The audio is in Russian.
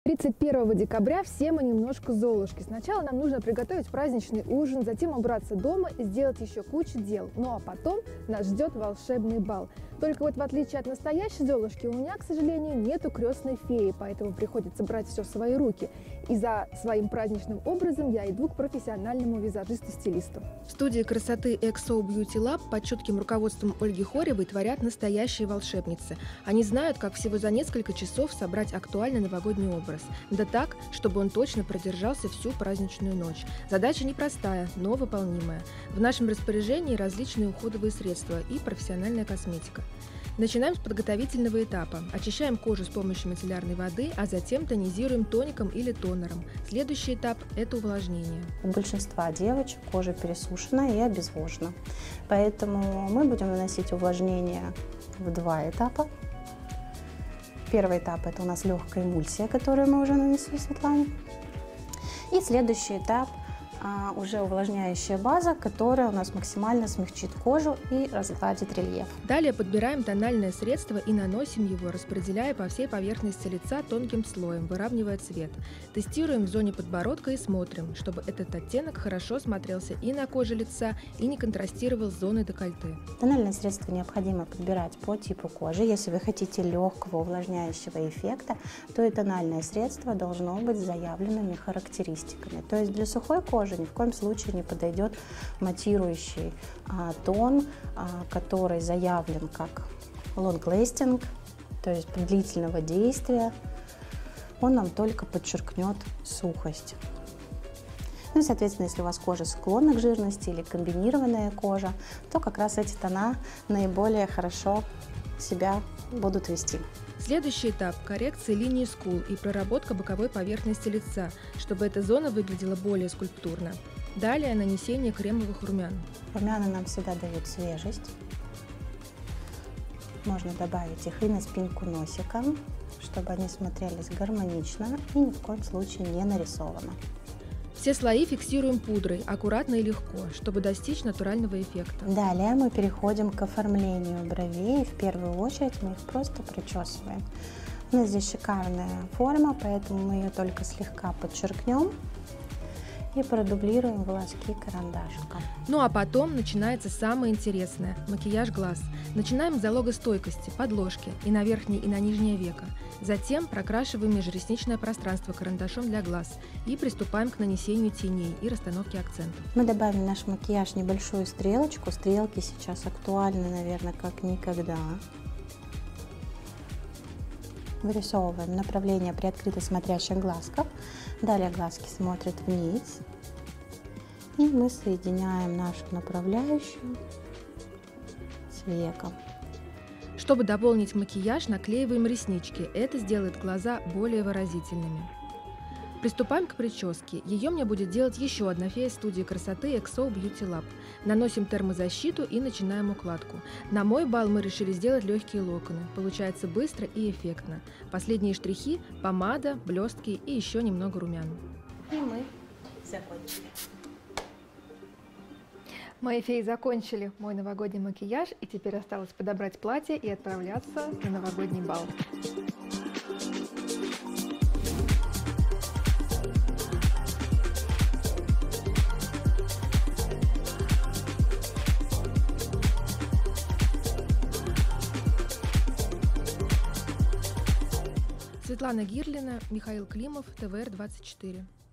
31 декабря все мы немножко золушки. Сначала нам нужно приготовить праздничный ужин, затем убраться дома и сделать еще кучу дел. Ну а потом нас ждет волшебный бал. Только вот в отличие от настоящей Золушки, у меня, к сожалению, нету крестной феи, поэтому приходится брать все в свои руки. И за своим праздничным образом я иду к профессиональному визажисту-стилисту. В студии красоты XO Beauty Lab под чутким руководством Ольги Хоревой творят настоящие волшебницы. Они знают, как всего за несколько часов собрать актуальный новогодний образ. Да так, чтобы он точно продержался всю праздничную ночь. Задача непростая, но выполнимая. В нашем распоряжении различные уходовые средства и профессиональная косметика. Начинаем с подготовительного этапа. Очищаем кожу с помощью мицеллярной воды, а затем тонизируем тоником или тонером. Следующий этап – это увлажнение. У большинства девочек кожа пересушена и обезвожена. Поэтому мы будем наносить увлажнение в два этапа. Первый этап – это у нас легкая эмульсия, которую мы уже нанесли Светлане. И следующий этап – уже увлажняющая база, которая у нас максимально смягчит кожу и разгладит рельеф. Далее подбираем тональное средство и наносим его, распределяя по всей поверхности лица тонким слоем, выравнивая цвет. Тестируем в зоне подбородка и смотрим, чтобы этот оттенок хорошо смотрелся и на коже лица, и не контрастировал с зоной декольте. Тональное средство необходимо подбирать по типу кожи. Если вы хотите легкого увлажняющего эффекта, то и тональное средство должно быть с заявленными характеристиками. То есть для сухой кожи ни в коем случае не подойдет матирующий тон, который заявлен как long-lasting, то есть длительного действия. Он нам только подчеркнет сухость. Ну и, соответственно, если у вас кожа склонна к жирности или комбинированная кожа, то как раз эти тона наиболее хорошо себя будут вести. Следующий этап – коррекция линии скул и проработка боковой поверхности лица, чтобы эта зона выглядела более скульптурно. Далее нанесение кремовых румян. Румяна нам всегда дают свежесть. Можно добавить их и на спинку носика, чтобы они смотрелись гармонично и ни в коем случае не нарисованно. Все слои фиксируем пудрой, аккуратно и легко, чтобы достичь натурального эффекта. Далее мы переходим к оформлению бровей. В первую очередь мы их просто причесываем. У нас здесь шикарная форма, поэтому мы ее только слегка подчеркнем и продублируем волоски карандашиком. Ну а потом начинается самое интересное – макияж глаз. Начинаем с залогостойкости, подложки и на верхнее, и на нижнее веко. Затем прокрашиваем межресничное пространство карандашом для глаз и приступаем к нанесению теней и расстановке акцентов. Мы добавим в наш макияж небольшую стрелочку. Стрелки сейчас актуальны, наверное, как никогда. Вырисовываем направление приоткрыто смотрящих глазков. Далее глазки смотрят вниз. И мы соединяем нашу направляющую с веком. Чтобы дополнить макияж, наклеиваем реснички. Это сделает глаза более выразительными. Приступаем к прическе. Ее мне будет делать еще одна фея студии красоты XO Beauty Lab. Наносим термозащиту и начинаем укладку. На мой бал мы решили сделать легкие локоны. Получается быстро и эффектно. Последние штрихи – помада, блестки и еще немного румян. И мы закончили. Мои феи закончили мой новогодний макияж, и теперь осталось подобрать платье и отправляться на новогодний бал. Светлана Гирлина, Михаил Климов, ТВР-24.